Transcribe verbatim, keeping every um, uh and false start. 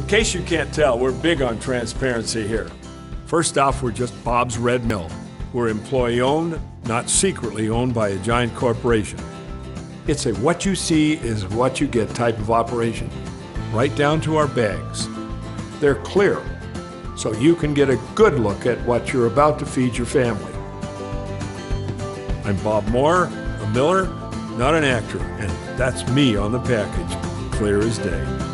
case you can't tell, we're big on transparency here. First off, we're just Bob's Red Mill. We're employee-owned, not secretly owned by a giant corporation. It's a what you see is what you get type of operation, right down to our bags. They're clear, so you can get a good look at what you're about to feed your family. I'm Bob Moore, a miller, not an actor, and that's me on the package, clear as day.